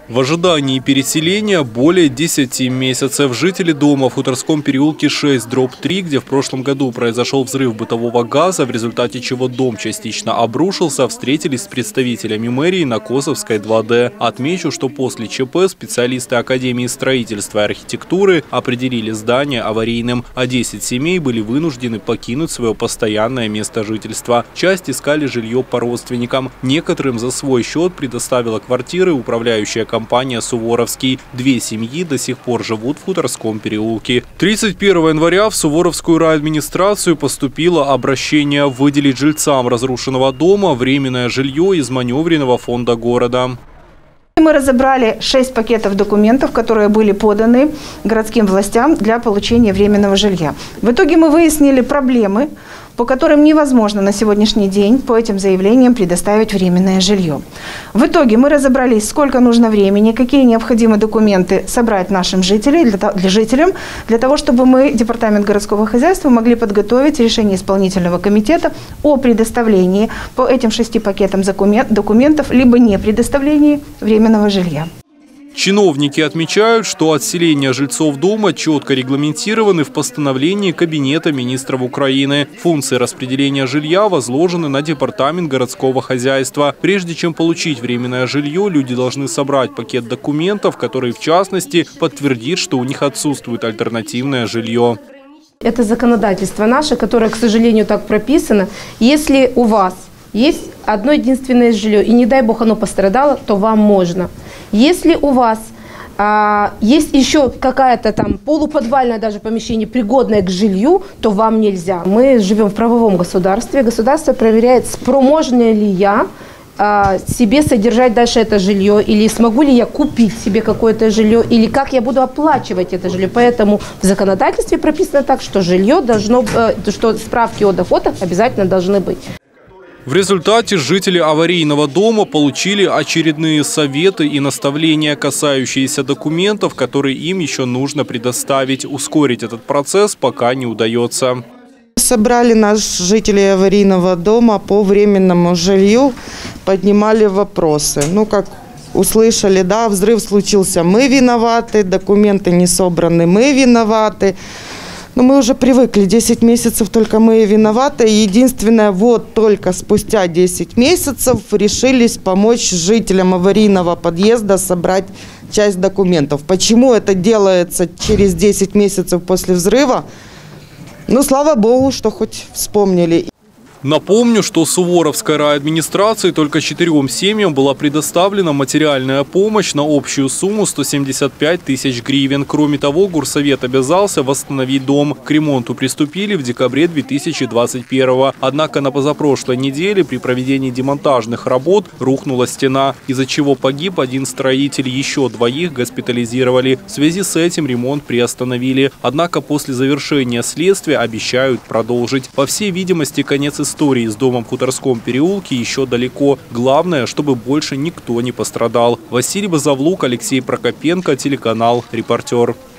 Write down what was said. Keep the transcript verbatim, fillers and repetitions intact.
В ожидании переселения более десяти месяцев жители дома в Хуторском переулке шесть дробь три, где в прошлом году произошел взрыв бытового газа, в результате чего дом частично обрушился, встретились с представителями мэрии на Косовской два дэ. Отмечу, что после ЧП специалисты Академии строительства и архитектуры определили здание аварийным, а десять семей были вынуждены покинуть свое постоянное место жительства. Часть искали жилье по родственникам. Некоторым за свой счет предоставила квартиры управляющая компания «Суворовский». Две семьи до сих пор живут в Хуторском переулке. тридцать первого января в Суворовскую райадминистрацию поступило обращение выделить жильцам разрушенного дома временное жилье из маневренного фонда города. Мы разобрали шесть пакетов документов, которые были поданы городским властям для получения временного жилья. В итоге мы выяснили проблемы, по которым невозможно на сегодняшний день по этим заявлениям предоставить временное жилье. В итоге мы разобрались, сколько нужно времени, какие необходимы документы собрать нашим жителям, для, для жителям, для того, чтобы мы, Департамент городского хозяйства, могли подготовить решение исполнительного комитета о предоставлении по этим шести пакетам документов либо не предоставлении временного жилья. Чиновники отмечают, что отселение жильцов дома четко регламентированы в постановлении Кабинета министров Украины. Функции распределения жилья возложены на Департамент городского хозяйства. Прежде чем получить временное жилье, люди должны собрать пакет документов, который в частности подтвердит, что у них отсутствует альтернативное жилье. Это законодательство наше, которое, к сожалению, так прописано. Если у вас есть одно единственное жилье, и не дай бог оно пострадало, то вам можно. Если у вас а, есть еще какая-то там полуподвальное даже помещение, пригодное к жилью, то вам нельзя. Мы живем в правовом государстве. Государство проверяет, спроможна ли я а, себе содержать дальше это жилье, или смогу ли я купить себе какое-то жилье, или как я буду оплачивать это жилье. Поэтому в законодательстве прописано так, что жилье должно, что справки о доходах обязательно должны быть. В результате жители аварийного дома получили очередные советы и наставления, касающиеся документов, которые им еще нужно предоставить. Ускорить этот процесс пока не удается. Собрали нас, жители аварийного дома, по временному жилью, поднимали вопросы. Ну, как услышали, да, взрыв случился, мы виноваты, документы не собраны, мы виноваты. Но мы уже привыкли, десять месяцев только мы и виноваты. Единственное, вот только спустя десять месяцев решились помочь жителям аварийного подъезда собрать часть документов. Почему это делается через десять месяцев после взрыва? Ну, слава богу, что хоть вспомнили. Напомню, что Суворовской райадминистрации только четырем семьям была предоставлена материальная помощь на общую сумму сто семьдесят пять тысяч гривен. Кроме того, горсовет обязался восстановить дом. К ремонту приступили в декабре две тысячи двадцать первого. Однако на позапрошлой неделе при проведении демонтажных работ рухнула стена, из-за чего погиб один строитель, еще двоих госпитализировали. В связи с этим ремонт приостановили. Однако после завершения следствия обещают продолжить. По всей видимости, конец истории. Истории с домом в Хуторском переулке еще далеко. Главное, чтобы больше никто не пострадал. Василий Базавлук, Алексей Прокопенко, телеканал «Репортер».